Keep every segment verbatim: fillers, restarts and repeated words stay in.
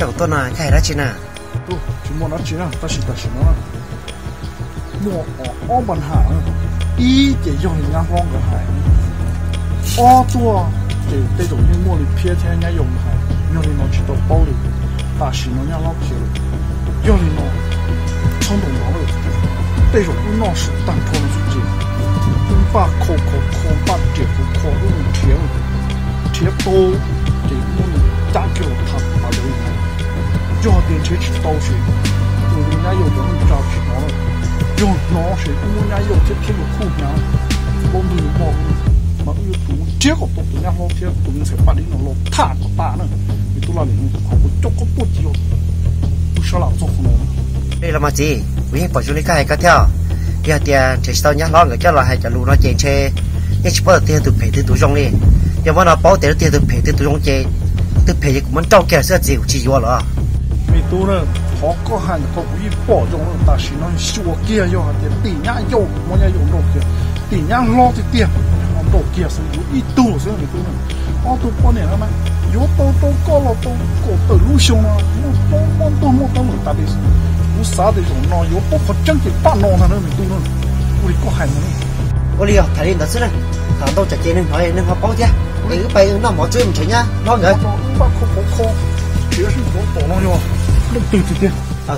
chồng tôi là cái đó chị nè tôi chỉ muốn nói chuyện ta chỉ ta chỉ nói mua ở ở bên hàng ý chỉ dùng nhà phong cái hàng ởตัวthì这种như mua được phía theo nhà dùng hàng用的nó chỉ到包的但是nó nhà老皮了用的nó冲动了了这种不闹是单拖的出去不把扣扣扣把这不扣都能贴了贴包这我们打给他把这个要电车去倒水我人家有的人家去倒了用闹水我人家有这贴个裤边我们有包mà yêu tú chế của tôi nhà họ thế tôi sẽ bắt đi nó lột thả của ta nữa vì tôi là những họ có cho có bút gì tôi sợ làm cho không nữa đây là mà gì vì bỏ chú lý cái cái theo giờ thì chỉ sau nhá lo người cho là hay cho lù nó chèn xe nhớ chỉ bỏ tiền từ phê từ túi trong đi giờ mà nó bỏ tiền tiền từ phê từ túi trong chè từ phê cũng muốn trâu kia sẽ chịu chỉ vô rồi vì tôi nữa họ có hàng có quý bỏ trong nó ta chỉ nói xua kia vô hạt tiền tiền nhá vô mua nhá vô đâu kia tiền nhá lo thì tiền đồ kia sử dụng ít tu sử dụng tôi nữa, tôi quan niệm là mà, yếu tố tố có là tố có từ lưu sông nó, tố tố tố một tố một ta đi, cú sáu thì dùng nó yếu tố phát triển thì ba nòng thằng nữa mình tu nữa, tôi có hành nữa. Ôi liều, thầy đi đặt xí này, thằng đâu chặt chẽ nên hỏi nên họ bao chứ, ừ bây giờ nó mỏ chơi mình chơi nhá, nó vậy. Ba khó khó khó, chỉ là khó bỏ nó vô, nó từ từ từ. Ờ.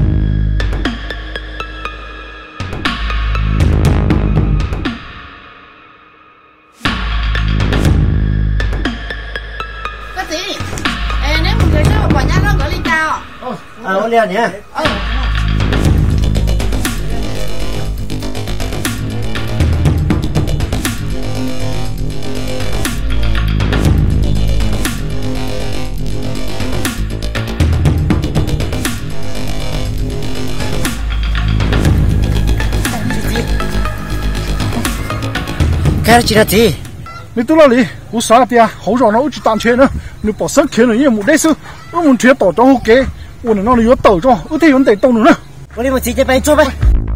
À, ô liều nhé. Ờ. Cái gì đó chị? Mình tôi nói đi, cú sáu thì hậu rồi nó chỉ tạm chế nữa, nếu bỏ sẵn kia nữa như một đấy sư, nó muốn chế tổ cho ok. Ủa nó nó tàu cho, ủa thì vấn đề tàu nữa. Ủa đi một chị cho bay cho bay.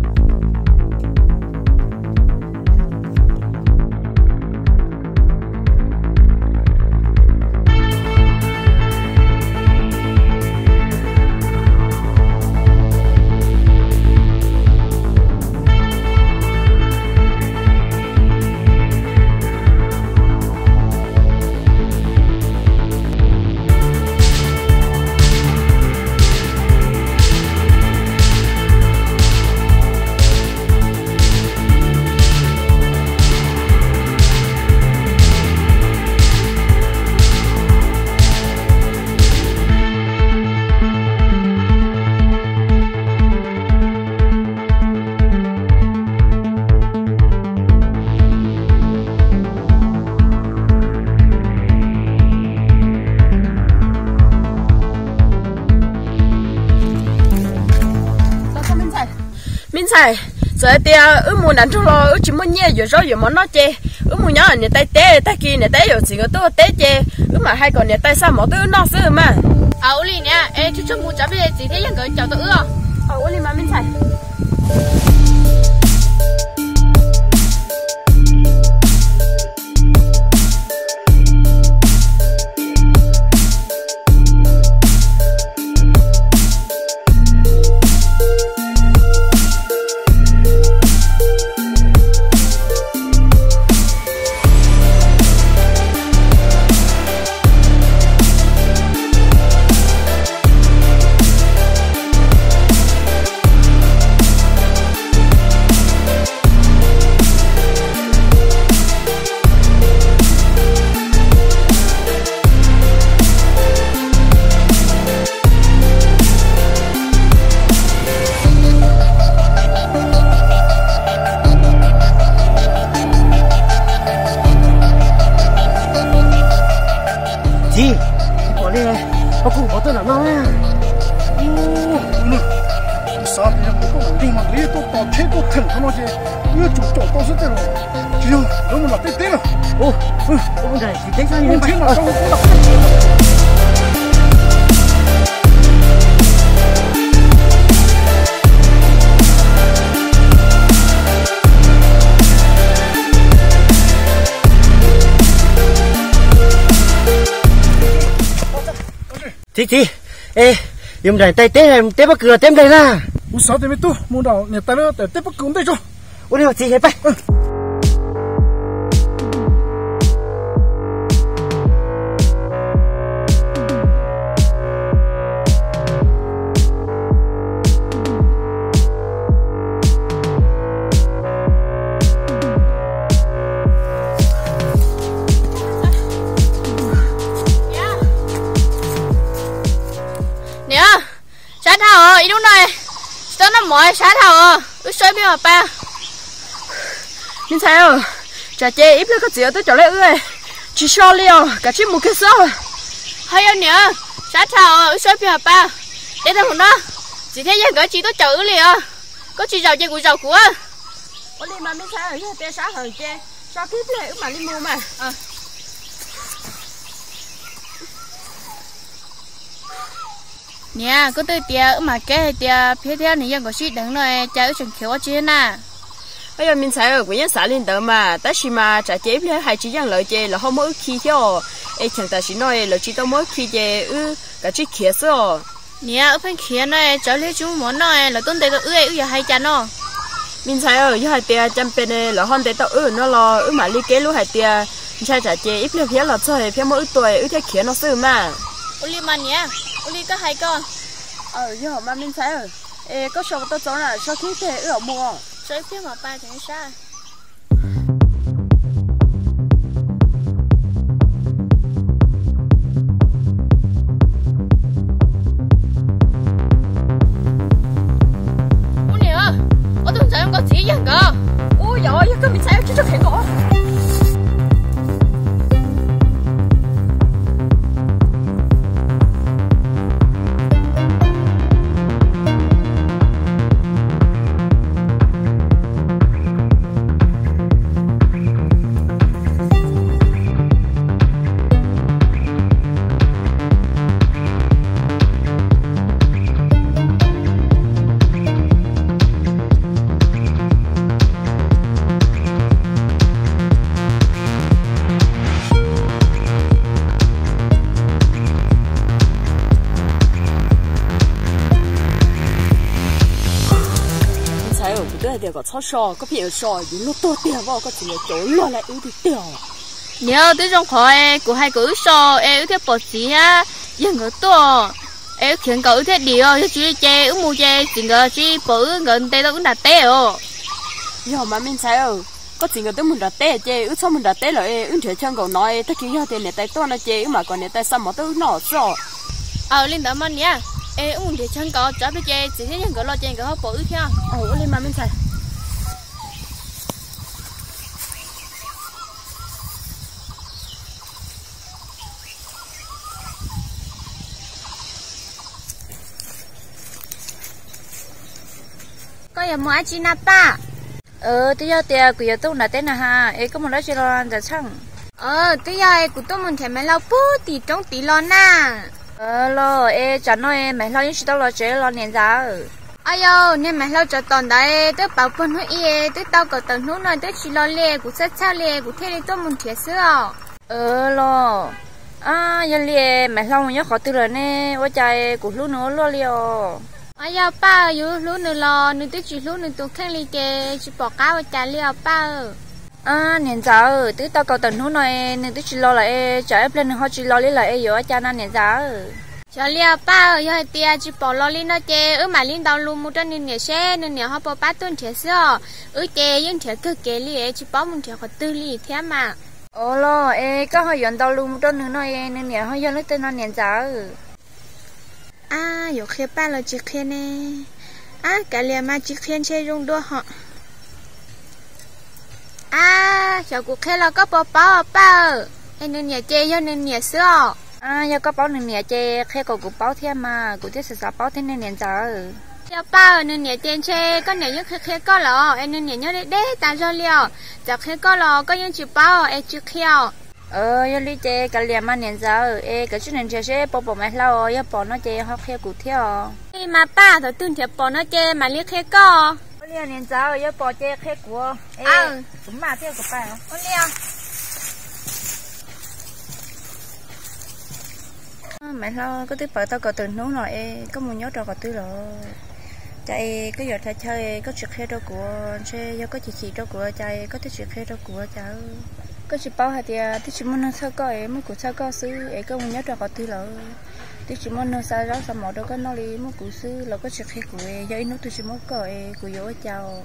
Sai, giờ thì ở mùa nắng trong lo ở chỉ muốn nhẹ rồi rồi mà nó chê, ở mùa nhỏ này tay té tay kia này té rồi chỉ có tôi té chê, ở mà hai con này tay sao mà tôi nó sơ mà. À, ô lì nè, em chú chú mua cháo bây giờ chỉ thấy những cái cháo tự ưa. À, ô lì mà mình sai. Gì? Bỏ đi này, có cụ có tên là nó nha. Sao thì cũng có nhưng mà lý tôi tao thế tôi thèm nó chứ, như chủ chỗ tôi sẽ thế rồi, chỉ là nếu mà là tết tết rồi, Ô, ô con này thì tết sao như thế là sao cũng đọc. Chị chị ê dùng đại tay té em té bắt cửa tém đây na u sao thế mày tu mua đầu nhà tay nó để tiếp bắt cứng đây cho ủa đi vào gì vậy bay ý đúng rồi, tao nó mỏi sát thầu, ướt sôi biết mà ba. Mình sao? Chả chê ít lấy cái gì tôi trở lại ơi, chỉ cho liều cả chiếc một cái số. Hay anh nhở, sát thầu ướt sôi biết mà ba. Để tao muốn đó, chỉ thấy dân cái chỉ tôi chở liều, có chỉ giàu chê của giàu của. Ôi đi mà mình sao? Cái bé sát hở chê, sao cái này ướt mà đi mua mà. À. Nè, có tôi tia mà cái tia phía theo này dân có suy đắng rồi cha ở trường khiếu chứ nè. Bây giờ mình thấy ở quỹ nhân xã liên đỡ mà, tất nhiên mà trả chế phía hai chỉ dân lợi chê là không mỗi khi theo, ấy chẳng ta chỉ nói là chỉ tao mỗi khi chê ư cả chiếc kia số. Nè, ở bên kia này trở lấy chúng muốn nói là tôn tế tôi ư ư giờ hai cha nó. Mình thấy ở dưới hai tia chăm bên này là hòn tế tao ư nó lo ư mà li kế lúc hai tia, mình trả chế ít phía là chơi phía mỗi tuổi ư theo kia nó sư mà. Uli mà nè. Uli có hai con. Ờ, giờ mà mình thấy rồi. Ê, có số tôi chọn là số khí thế ở mua. Số phía mà ba chẳng sao. Ủa nè, ở tuần sau em có gì vậy cơ? Ôi giời ơi, cái mình thấy chứ chắc hẹn có. Để có cho sò có phải sò gì lúc to tiền vào có chỉ là chỗ lo lại ưu thì tiền nếu tới trong khỏi của hai cử sò em ưu thế bột gì á dân ở to em khiến cậu ưu thế điều chứ chỉ chơi ưu mua chơi chỉ ngờ chỉ bự gần đây đâu cũng đặt té rồi giờ mà mình thấy ở có chỉ ngờ tới mình đặt té chơi ưu xong mình đặt té rồi ưu chuyện chân cậu nói tất cả tiền này tay to nó chơi mà còn này tay xăm mà tôi nọ sò ờ lên đó mà nhá em ưu chuyện chân cậu cho bây giờ chỉ thấy dân cậu lo chơi cậu bự ưu theo ờ lên mà mình thấy có giờ mua chi nạp ba ờ tôi giờ tiền của tôi là tên là ha ấy có một đứa chơi lo ra chăng ờ tôi giờ của tôi muốn thèm mấy lâu bút thì trong tí lo na ờ lo ấy chẳng nói mấy lâu những chuyện đó lo chơi lo nền giá ai yo nên mấy lâu cho toàn đấy tôi bảo phân hơi ý tôi tao có tận lúc này tôi chỉ lo lê của sát sao lê của thế này tôi muốn thiệt sữa ờ lo à giờ lê mấy lâu nhớ khó từ rồi nè ở trái của lúc nữa lo liều ai giờ ba yêu lúc nữa lo nữa tôi chỉ lúc nữa tôi khen li chè chỉ bỏ cá vào trà liều ba à nền giá tôi tao có tận lúc này nên tôi chỉ lo lại cho em lên họ chỉ lo lấy lại ở cha na nền giá cho liều ba giờ tia chỉ bỏ lo lên nó chè ở mà lên đầu luôn một trăm nên nhẹ xe nên nhẹ họ bỏ ba tuần thiệt sữa ở chè nhưng thiệt cứ kể li chỉ bỏ một thiệt họ tư li thế mà ồ lo ê có họ dọn đầu luôn một trăm nữa nói nên nhẹ họ dọn lấy tên nó nền giá à,有黑白了几天呢？啊，改了嘛几天才用多好？啊，小姑开了个包包包，哎，你也接要你也是哦。 à, giờ có bao nhiêu chè khi có cụ bao thêm mà cụ thiết sẽ sao bao thêm nên nền giờ giờ bao nên nhẹ trên xe có nhẹ nhất khi có lọ em nên nhẹ nhớ đấy đấy ta cho liều giờ khi có lọ có những chữ bao em chữ khéo ờ giờ đi chè cái liềm mà nền giờ ê cái chút nền chè sẽ bỏ bỏ mẹ lâu giờ bỏ nó chè học theo cụ theo đi mà ba thôi tương thiệp bỏ nó chè mà liếc khi có liềm nền giờ giờ bỏ chè khi của ê cũng mà theo của bà không liều mẹ lo có tiếp bảo tao có từ nấu rồi có một nhớ trò có tư rồi chạy cái giờ thay chơi có chuyện khe đâu của xe do có chị chị đâu của chạy có cái chuyện khe đâu của cháu có chị bảo hả thì thì chỉ muốn sao coi mới của sao coi xứ ấy có một nhớ trò có tư rồi thì chỉ muốn sao đó sao mọi đâu có nói đi mới của xứ là có chuyện khe của do nó tôi chỉ muốn coi của dỗ cháu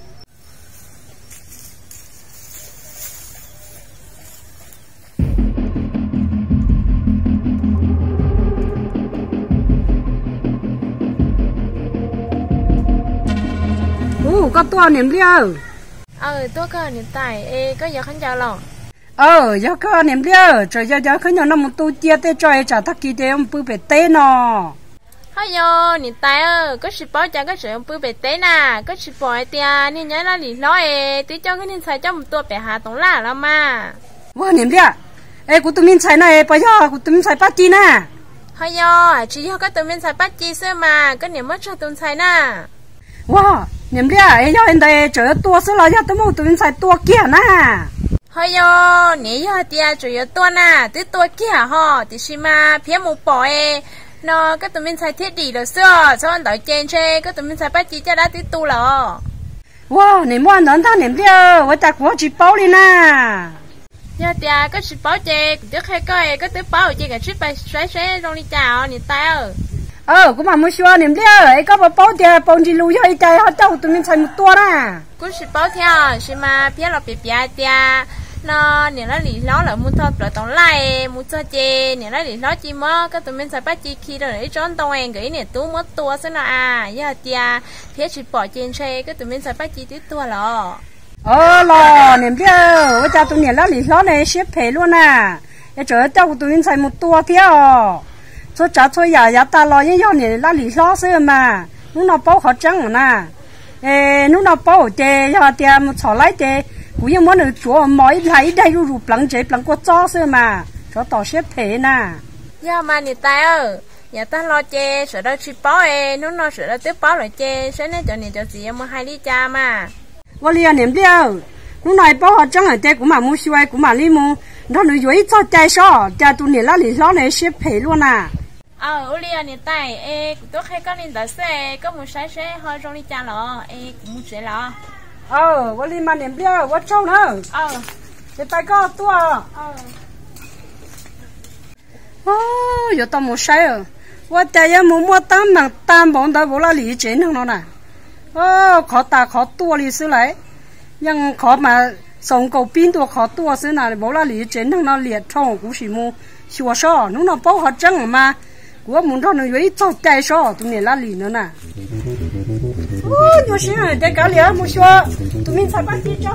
có tua niệm liêu ờ tua cơ niệm tài ê có giờ khán giả lòng ờ giờ có niệm liêu trời giờ giờ khán giả nó một tu chia tê trời trả thắc kỳ tê ông bự bể tê nọ hay yo niệm tài ơ có sự bảo cho có sự ông bự bể tê nè có sự bảo tia nên nhớ là lì lo ê tí cho cái nên xài cho một tua bể hà tổng là là mà wow niệm liêu ê của tụi mình xài này bây giờ của tụi mình xài bát chi nè hay yo chỉ cho cái tụi mình xài bát chi xưa mà có niệm mất cho tụi xài nè wow niệm liêu ấy giờ hiện tại trời tua xưa là giờ tụi mình tụi mình xài tua kia nè hay yo nếu giờ tia trời tua nè tí tua kia ho tí xí mà phía một bỏ ê nó cái tụi mình xài thiết đi rồi xưa cho anh đợi trên xe cái tụi mình xài bát chi cho đã tí tu rồi wow niệm muốn nói thằng niệm liêu tôi ta của chị bảo đi nè giờ tia cái chị bảo chê trước khi coi cái tiếp bảo chê cái ship bay xoáy xoáy trong đi chào niệm tay ơ ờ cũng mà muốn xóa niệm liêu ấy có bảo bảo thì bảo chỉ lưu cho chạy họ đâu tụi mình xài một tua nè cũng ship bảo theo xí mà phía là bị bịa tia nó niệm nó lì nó là muốn thôi rồi tổng lại muốn cho chê niệm nó lì nó chỉ mất cái tụi mình xài bát chi khi rồi để trốn tông anh cái niệm tú mất tua xí nào à giờ tia phía chị bỏ trên xe cái tụi mình xài bát chi tiếp tua rồi ờ lò niệm liêu tôi cha tụi niệm nó lì nó này xếp phê luôn à để trời cho tụi mình xài một tua theo số trả số nhà nhà ta lo những nhau này là lý do xưa mà lúc nào bảo họ trắng nè ê lúc nào bảo chế cho tiền một số lấy chế cũng như muốn được chúa mỗi lấy đây rủ bằng chế bằng có cho xưa mà cho tao xếp thế nè giờ mà người ta ơ nhà ta lo chế sợ đâu chỉ bảo ê lúc nào sợ đâu tiếp bảo lại chế sẽ nên cho nên cho gì mà hai đi cha mà tôi liền niệm điêu lúc này bảo họ trắng ở đây cũng mà mua xuôi cũng mà đi mua nó nói dối cho chạy sao cha tụi này là lý do này xếp thế luôn à ờ ô lia nè tay ê tôi hay có lên đỡ xe có một sai xe hơi trong đi cha lọ ê cũng muốn xe lọ ờ tôi liền mà niệm điêu tôi trâu nữa ờ cái tay có tua ờ ô giờ tao một sai rồi tôi chạy ra mua mua tam bằng tam bọn đó bố là lý chế nữa nó nè ô khó ta khó tua lý xứ lại nhưng khó mà sống cầu pin tua khó tua xứ này bố là lý chế nữa nó liệt trong cũng chỉ mua xua xó nó nó bao họ trắng mà của muốn cho nó lấy cho chạy xó tụi mình là lì nữa nè ôi nhiều xíu này để cả liền mua xua tụi mình phải bắt đi cho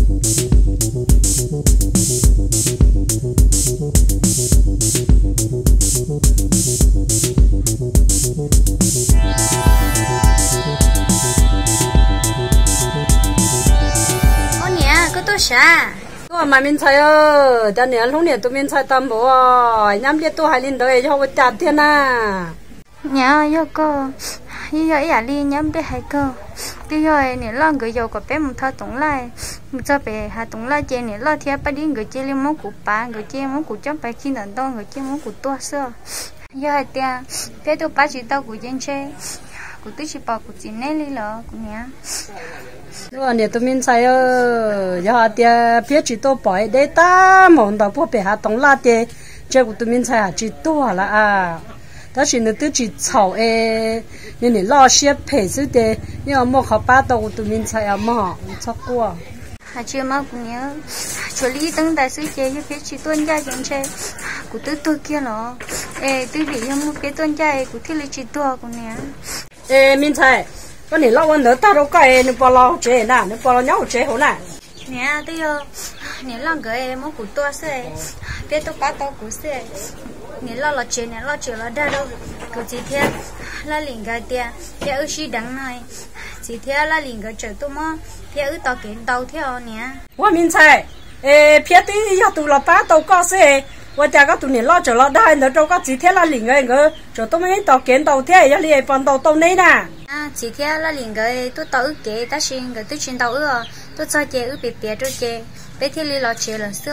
ô nè có tôi xa tôi mà mình thấy ơ cho nên lúc này tụi mình thấy tâm bộ nhắm đi tôi hay lên đời cho tôi chặt thiên à nhà yo cô như vậy à đi nhắm bé hai cô bây giờ nè lo người giàu có bé một thao tổng lại một cho bé hà tổng lại chơi nè lo theo ba đi người chơi liên món của bà người chơi món của cháu bé khi nào to người chơi món của tôi xưa giờ hai tia bé tôi ba chỉ tao của dân chơi của tôi chỉ bảo của chị nên đi lo của nhà rồi nè tụi mình thấy ơ giờ thì biết chỉ tôi bỏ để ta mong đào bộ bé hà tổng lại thì chơi của tụi mình thấy chỉ tôi là à đó chỉ là tôi chỉ chậu ê nên để lo xếp phê sự thế nhưng mà mua khó ba đầu tụi mình thấy à mà chắc quá hà chưa mà cũng nhớ chỗ lý登đại sư chơi cái phía chỉ tuân gia dân chơi của tôi tôi kia nó ê tôi bị em mua cái tuân gia của tôi lấy chỉ tôi của nhớ ê mình thấy cái này lo vấn đề ta đâu có ê nó bỏ lo chơi nè nó bỏ lo nhau chơi hổ nè nè tôi yêu nè lo cái mua của tôi sẽ biết tôi bắt tôi của sẽ nè lo lo chơi nè lo chơi lo đa đâu của chị thế là liền cái tiền thế ở xí đằng này chị thế là liền cái chơi tôi mà thế ở tàu kiến tàu theo nè ว่ามินใช่เอเพียตีอยากตัวละป้าตัวก็เสียว่าจะก็ตัวนี้รอจะรอได้เนอะเราก็จีเทียละหลิงเองเออจะต้องไม่ต่อเกณฑ์ต่อเทียอย่าเรียนปอนต่อตรงนี้นะ à chị thế là liền cái tôi tàu ức kế ta xin cái tôi chuyên tàu ư tôi cho chị ư bị bịa cho chị bé thì li lo chị là xưa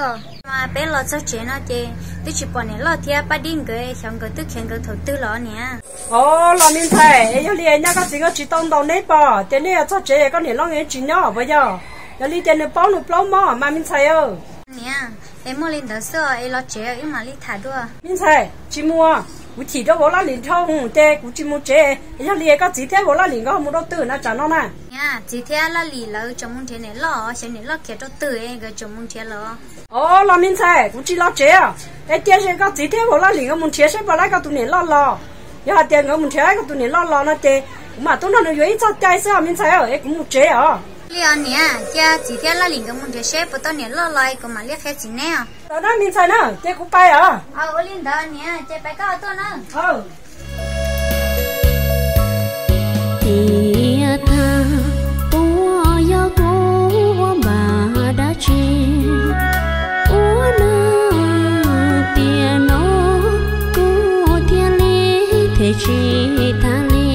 mà bé lo cho chuyện nó chị tôi chỉ bỏ này lo thiệt ba điên cái xong cái tôi khen cái đầu tư lo nè ồ lo mình thấy giờ liền nhá cái gì cái chỉ tông đầu nấy bỏ thế này cho chị có thể lo nghe chuyện nhỏ bây giờ giờ liền tiền bao nụ bao mỏ mà mình thấy ơ nè em mua lên đó sữa em lo chế em mà đi thả đua mình thấy chỉ mua cụ chỉ đó bỏ la liền thông thế cụ chỉ mua chế giờ liền cái gì thế bỏ la liền có mua đầu tư nó chẳng nó nè nha chỉ thế là lì là trong môn thế này lo xem này lo kia đầu tư em cái trong môn thế lo ồ lo mình thấy cụ chỉ lo chế à cái tiền sẽ có gì thế bỏ la liền có muốn chế sẽ bỏ lại cái tụi này lo lo giờ tiền có muốn chế cái tụi này lo lo nó chế mà tụi nó nó vậy cho trái sao mình thấy ở cũng muốn chế à liền nè cha chỉ thế là liền cái môn thế sẽ bắt đầu này lo lại còn mà liếc hết gì nè đó đó mình thấy nè chế cũng bay à ờ liền đó nè chế bay cao to nè ờ tia tha ua ya ua mà đã chín ua na tia nó ua thiên lý thế chi tha lý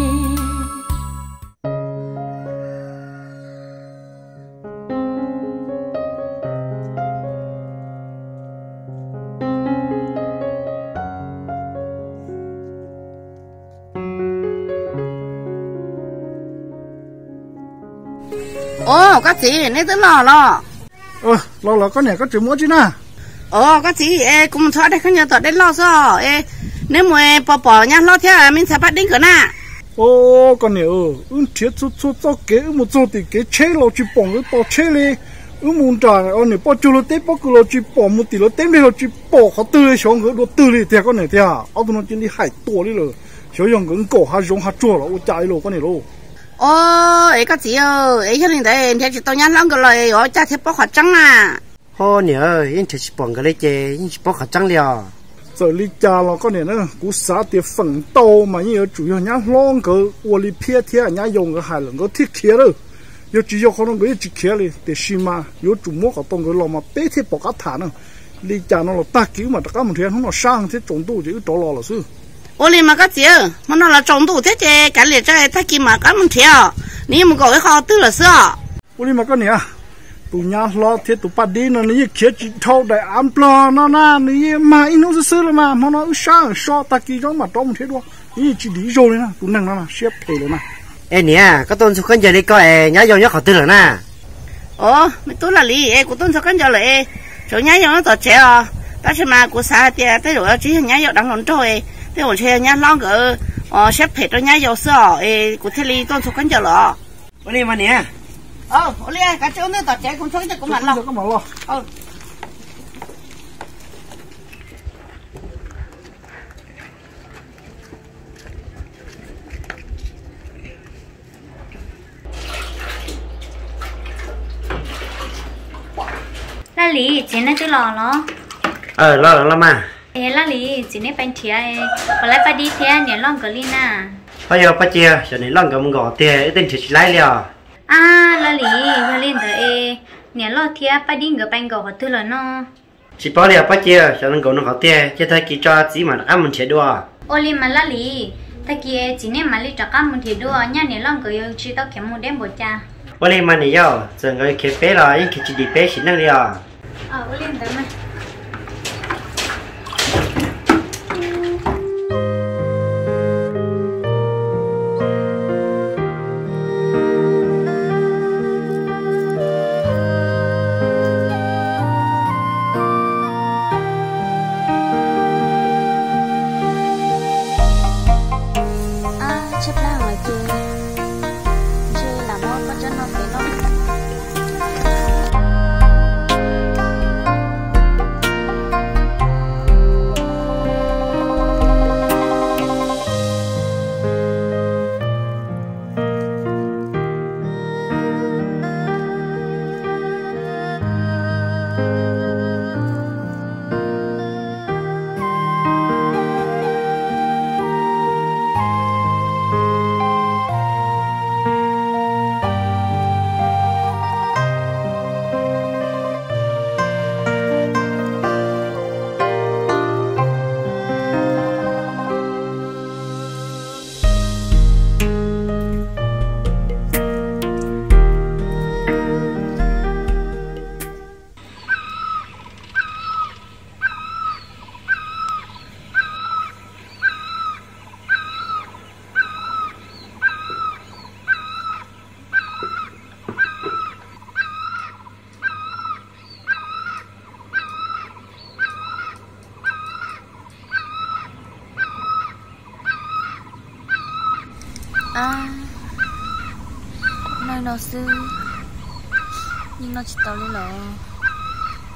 ồ có gì nên tôi lo lo ờ lo là có nhà có chuyện mua chứ na ồ có gì ê cũng thoát đây không nhớ tọt đến lo sao ê nếu mà bỏ bỏ nha lo theo mình sẽ bắt đến cửa na ô con này ờ ứng thiệt chút chút cho kế một chỗ thì kế chế lo chỉ bỏ cái bỏ chế đi ứng muốn trả ờ này bỏ chú lo tết bỏ cứ lo chỉ bỏ một tỷ lo tết bây giờ chỉ bỏ họ tư đi xong cái đồ tư đi thì con này thì à ông tụi nó chỉ đi hải tổ đi rồi sử dụng cái cổ hà giống hà chua rồi chạy rồi con này rồi ồ ấy có gì ơ ấy cho nên đấy thì chỉ tôi nhắn lắm cái lời ở cha thì bỏ khỏi trắng à hô nhớ yên chỉ bằng cái lấy chè yên chỉ bằng khẩu trắng liền giờ lý cha là con này nữa cú xã thì phần tàu mà như chủ yếu nhá long cái ô lý phía thế nhá dùng cái hải lượng cái thiết kia rồi yếu chỉ yếu không cái chỉ kia đi để xí mà yếu chủ mua cái tông cái lò mà bé thế bỏ cá thả nữa lý cha nó là ta cứu mà tất cả một thiên không nó sang thế trồng tu chỉ cái trổ lò là sư ồ liền mà có gì mà nó là trồng đủ thế chứ cái liệt trái ta kia mà cái mình theo nếu mà gọi họ tư là sao ô lý mà con này à tụi nhá lo thế tụi bắt đi nó như kia chỉ thâu đại am plo nó na như mà in nó sơ là mà mà nó sang so ta kia giống mà trong thế đó như chỉ đi rồi nè tụi năng nó là xếp phê rồi nè ê nè có tôn số khán giả đi coi nhá dòng nhá khẩu tư rồi nè ồ mình tôi là lý ê của tôi cho con giờ lại chỗ nhá dòng nó tọt chế à ta xem mà của xã thì tới rồi chỉ nhá dòng đang còn trôi thế còn chơi nhá long cái ờ xếp phê cho nhá dòng sữa ê của thế lý tôi cho con giờ rồi ô lý mà nè ờ ô lý cái chỗ nó tọt chế cũng chơi cũng mặt lo cũng mặt lo ờ là lì chỉ nên tôi lo lo ờ lo lo mà ê là lì chỉ nên bánh thìa ê còn lại ba đi thìa nhẹ long cái lina à bây giờ bây giờ cho nên lòng cái mông gò tiền tên chỉ lấy liền à là lì là lên đó ê nhẹ lo thìa ba đi cái bánh gò tư là nó chỉ bảo liền bây giờ cho nên gò nó gò tiền cho thấy cái cho chỉ mà ăn mình chế đua ô lì mà là lì ta kia chỉ nên mà lì cho cá mình thì đua nhá nhẹ long cái chỉ tao kiếm một đêm bột cha ô lý mà nè yo giờ người kia bé là yên kia chỉ đi bé chỉ năng liền ờ ô lên đó mà chấp là rồi chứ chứ làm món có cho nó phải lo à nơi nó sư nhưng nó chỉ tao lên lọ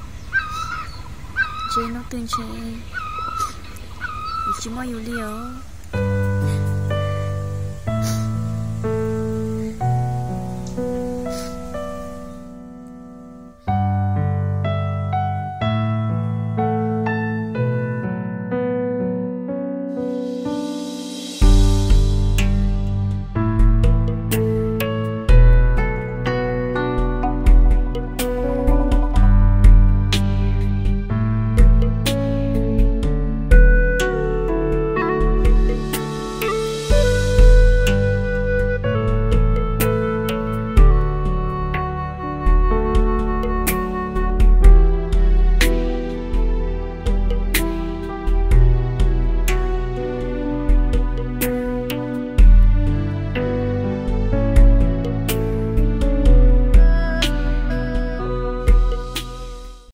chế nó tương chế chỉ mua yêu liều